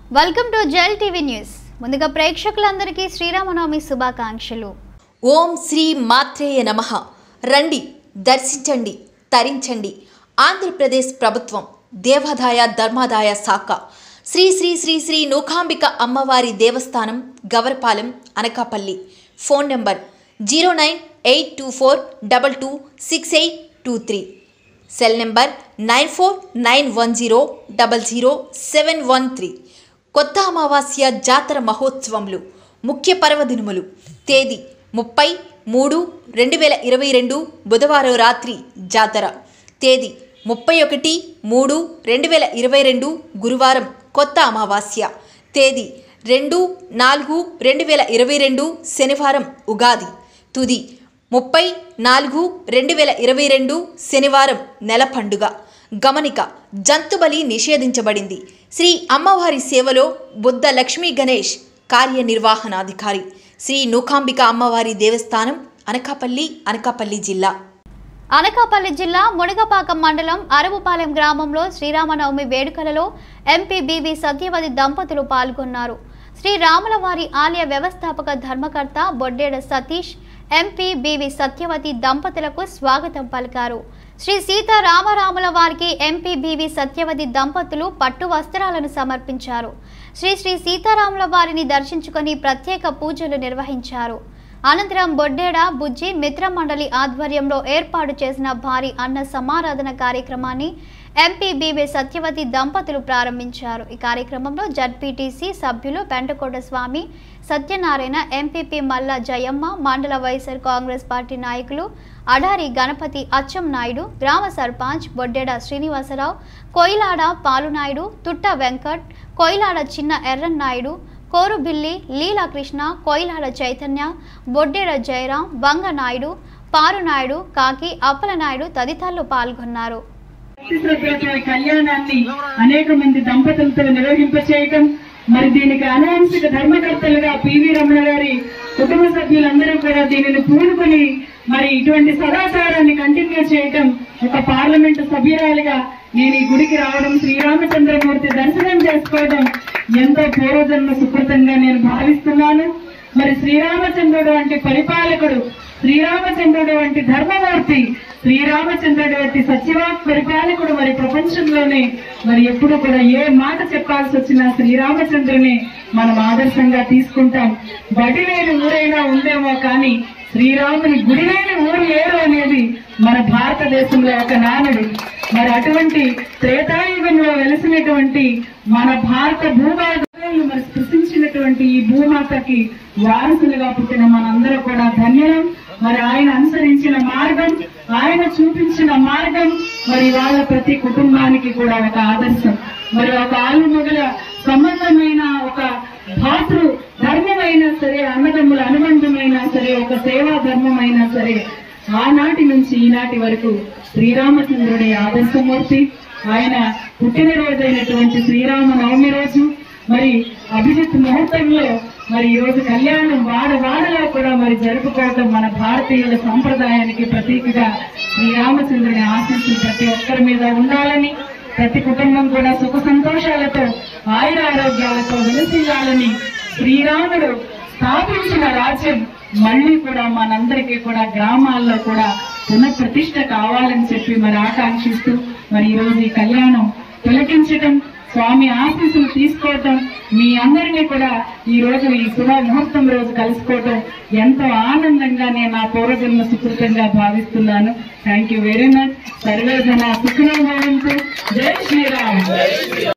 Welcome to జెల్ TV news. ముందుగా ప్రేక్షకులందరికీ శ్రీరామనవమి శుభాకాంక్షలు. ఓం శ్రీ మాత్రేయ నమః. రండి, దర్శించండి, తరించండి. ఆంధ్రప్రదేశ్ ప్రభుత్వం దేవాదాయ ధర్మాదాయ శాఖ శ్రీ శ్రీ శ్రీ శ్రీ నూకాంబిక అమ్మవారి దేవస్థానం, Gavarapalem, Anakapalli. Phone number 09824226823. Cell number 9491000713. కొత్త అమావాస్య జాతర మహోత్సవములు, ముఖ్య పర్వదినములు. తేదీ 30/3/2022 బుధవారం రాత్రి జాతర. తేదీ 31/3/2022 గురువారం కొత్త అమావాస్య. తేదీ 2/4/2022 శనివారం ఉగాది. తుది 30/4/2022 శనివారం నెల పండుగ. గమనిక: జంతుబలి నిషేధించబడింది. శ్రీ అమ్మవారి సేవలో బుద్ధ లక్ష్మీ గణేష్, కార్యనిర్వహణాధికారి, శ్రీ నూకాంబిక అమ్మవారి దేవస్థానం, అనకాపల్లి జిల్లా. అనకాపల్లి జిల్లా మునగపాకం మండలం అరవుపాలెం గ్రామంలో శ్రీరామనవమి వేడుకలలో ఎంపీ బివి సత్యవతి దంపతులు పాల్గొన్నారు. శ్రీరాములవారి ఆలయ వ్యవస్థాపక ధర్మకర్త బొడ్డేడ సతీష్, ఎంపీ బివి సత్యవతి దంపతులకు స్వాగతం పలికారు. శ్రీ సీతారామరాముల వారికి ఎంపీ బివి సత్యవతి దంపతులు పట్టు వస్త్రాలను సమర్పించారు. శ్రీ సీతారాముల వారిని దర్శించుకొని ప్రత్యేక పూజలు నిర్వహించారు. అనంతరం బొడ్డేడ బుజ్జి మిత్ర మండలి ఆధ్వర్యంలో ఏర్పాటు చేసిన భారీ అన్న సమారాధన కార్యక్రమాన్ని ఎంపీ బివి సత్యవతి దంపతులు ప్రారంభించారు. ఈ కార్యక్రమంలో జడ్పీటీసీ సభ్యులు పెంటకోట స్వామి, సత్యనారాయణ, ఎంపీపీ మల్ల జయమ్మ, మండల వైఎస్ఆర్ కాంగ్రెస్ పార్టీ నాయకులు అడారి గణపతి అచ్చం నాయుడు, గ్రామ సర్పంచ్ బొడ్డేడ శ్రీనివాసరావు, కోయిలాడ పాలునాయుడు, తుట్ట వెంకట్, కోయిలాడ చిన్న ఎర్రన్నాయుడు, కోరుబిల్లి లీలాకృష్ణ, కోయిలాడ చైతన్య, బొడ్డేడ జయరాం, బంగనాయుడు, పారునాయుడు, కాకి అప్పలనాయుడు తదితరులు పాల్గొన్నారు. కళ్యాణాన్ని అనేక మంది దంపతులతో నిర్వహింపచేయటం, మరి దీనికి అనాంశిక ధర్మకర్తలుగా పివి రమణ గారి కుటుంబ సభ్యులందరూ కూడా దీనిని పూనుకొని మరి ఇటువంటి సదాచారాన్ని కంటిన్యూ చేయటం, ఒక పార్లమెంటు సభ్యురాలిగా నేను ఈ గుడికి రావడం, శ్రీరామచంద్రమూర్తి దర్శనం చేసుకోవడం ఎంతో పూర్వజన్మ సుకృతంగా నేను భావిస్తున్నాను. మరి శ్రీరామచంద్రుడు వంటి పరిపాలకుడు, శ్రీరామచంద్రుడు వంటి ధర్మమూర్తి, శ్రీరామచంద్రుడు వంటి సత్యవాక్ పరిపాలకుడు మరి ప్రపంచంలోనే మరి ఎప్పుడు కూడా ఏ మాట చెప్పాల్సి వచ్చినా శ్రీరామచంద్రుని మనం ఆదర్శంగా తీసుకుంటాం. బడి లేని ఊరైనా ఉందేమో కానీ శ్రీరాముని గుడి లేని ఊరు లేరు అనేది మన భారతదేశంలో ఒక నానుడు. మరి అటువంటి త్రేతాయుగంలో వెలిసినటువంటి మన భారత భూభాగాలను మరి స్పృశించినటువంటి ఈ భూమాతకి వారసులుగా పుట్టిన మనందరూ కూడా ధన్యులం. మరి ఆయన అనుసరించిన మార్గం, ఆయన చూపించిన మార్గం మరి వాళ్ళ ప్రతి కుటుంబానికి కూడా ఒక ఆదర్శం. మరి ఒక ఆలుమొగల సంబంధమైన, ఒక భాతృ ధర్మమైనా సరే, అన్నదమ్ముల అనుబంధమైనా సరే, ఒక సేవా ధర్మమైనా సరే, ఆనాటి నుంచి ఈనాటి వరకు శ్రీరామచంద్రుడి ఆదర్శమూర్తి. ఆయన పుట్టినరోజైనటువంటి శ్రీరామనవమి రోజు మరి అభిజిత్ ముహూర్తంలో మరి ఈ రోజు కళ్యాణం వాడవాడలో కూడా మరి జరుపుకోవడం మన భారతీయుల సంప్రదాయానికి ప్రతీకగా శ్రీరామచంద్రుని ఆశీస్సులు ప్రతి ఒక్కరి మీద ఉండాలని, ప్రతి కుటుంబం కూడా సుఖ సంతోషాలతో ఆయుర ఆరోగ్యాలతో వెలసిల్లాలని, శ్రీరాముడు స్థాపించిన రాజ్యం మళ్ళీ కూడా మనందరికీ కూడా గ్రామాల్లో కూడా పునఃప్రతిష్ఠ కావాలని చెప్పి మరి ఆకాంక్షిస్తూ మరి ఈ రోజు ఈ కళ్యాణం తిలకించటం, స్వామి ఆశీస్సులు తీసుకోవటం, మీ అందరినీ కూడా ఈ రోజు ఈ శుభ ముహూర్తం రోజు కలుసుకోవటం ఎంతో ఆనందంగా నేను నా పూర్వజన్మ సుకృతంగా భావిస్తున్నాను. Thank you very much. సర్వే జన సుఖినో భవంతు. జై శ్రీరామ్.